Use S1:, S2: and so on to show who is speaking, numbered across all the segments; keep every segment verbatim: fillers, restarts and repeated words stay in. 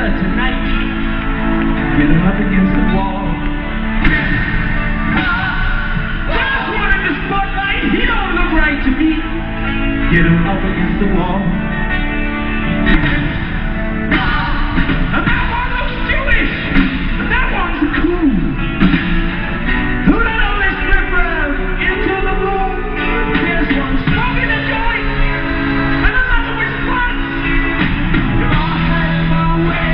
S1: tonight. Get him up against the wall. There's one in the spotlight. He don't look right to me. Get him up against the wall. And that one looks Jewish. And that one's cool. Who let all this riffraff into the room? Here's one smoking a joint. And another with sluts. I'll have my way.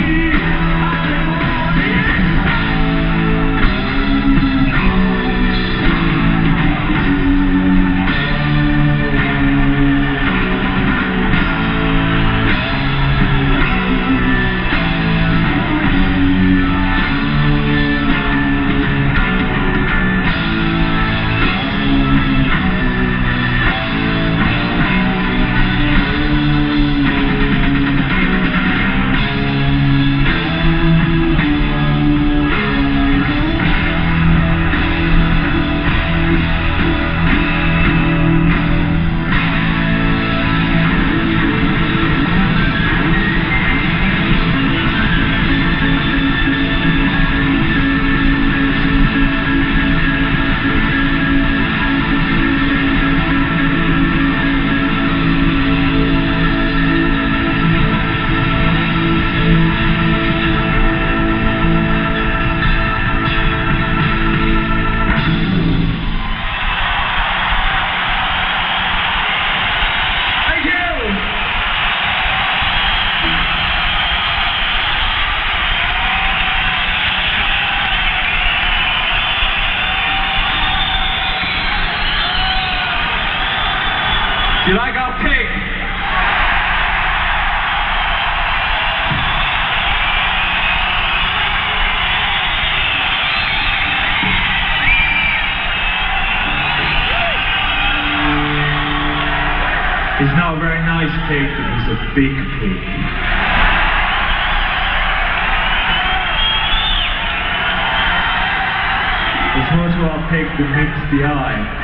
S1: You like our pig? He's not a very nice pig, but he's a big pig. There's more to our pig than meets the eye.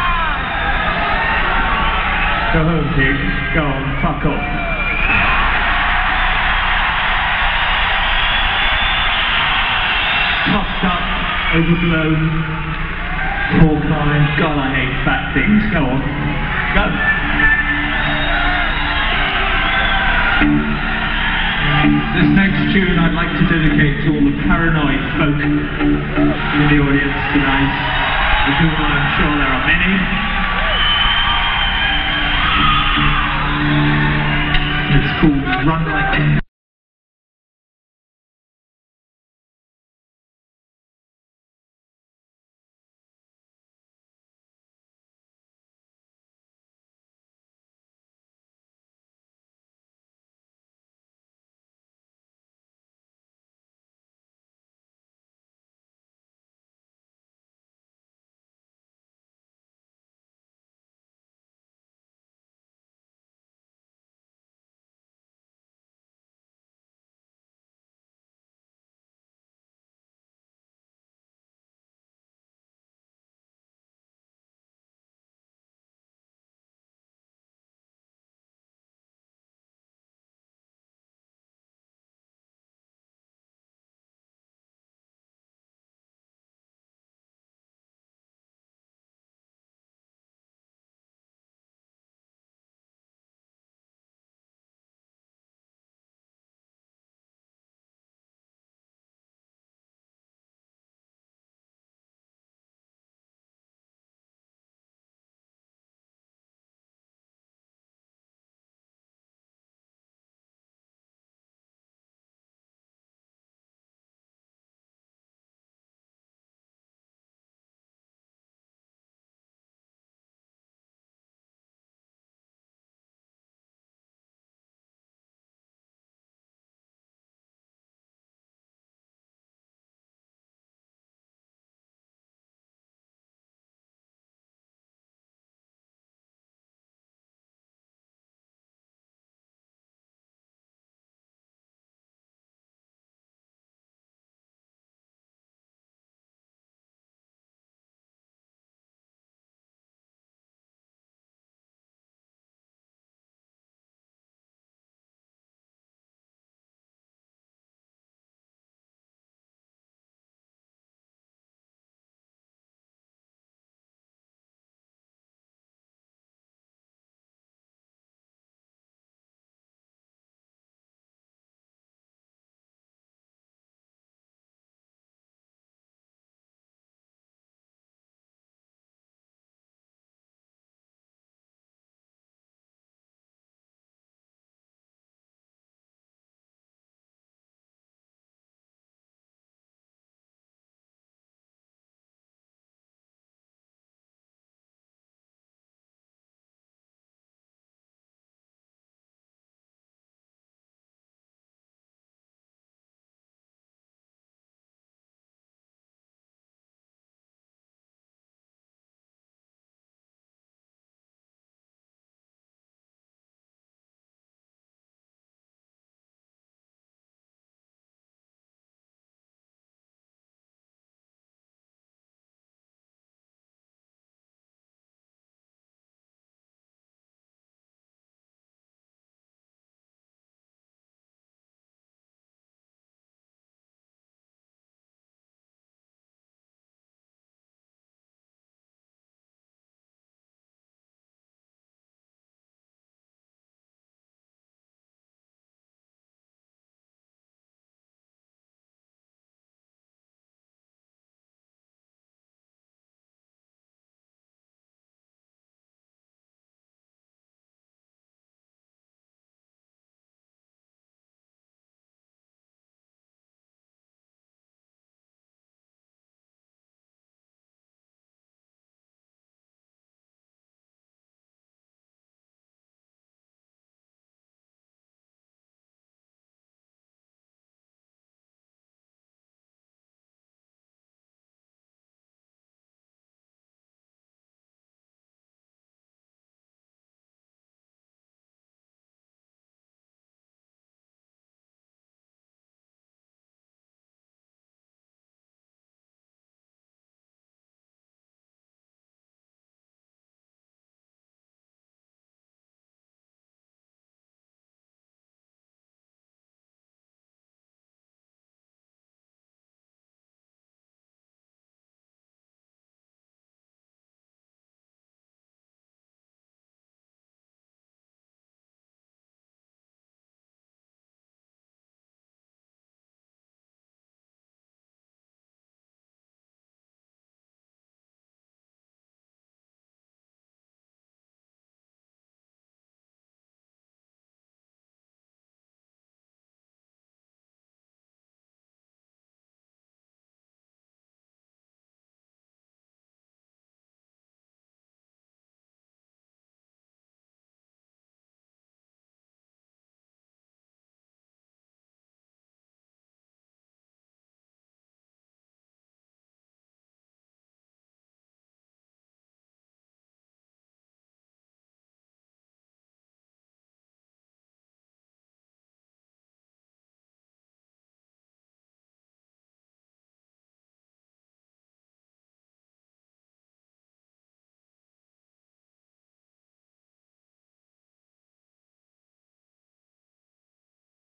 S1: Go home, pig. Go on, fuck off. Puffed up, overblown, porcine. God, I hate fat things. Go on. Go. This next tune I'd like to dedicate to all the paranoid folk in the audience tonight, of whom I'm sure there are many. It's called Run Like